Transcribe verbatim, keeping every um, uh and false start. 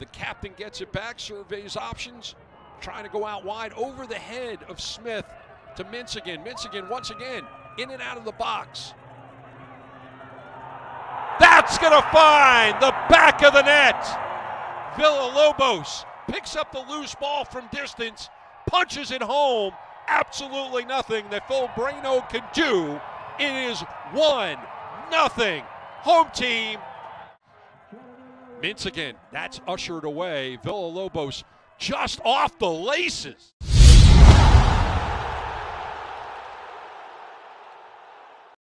The captain gets it back, surveys options, trying to go out wide over the head of Smith to Minsigan. Minsigan once again in and out of the box. That's going to find the back of the net. Villalobos picks up the loose ball from distance, punches it home. Absolutely nothing that Phil Brano can do. It is one nothing. Home team. Minsigan, that's ushered away. Villalobos just off the laces.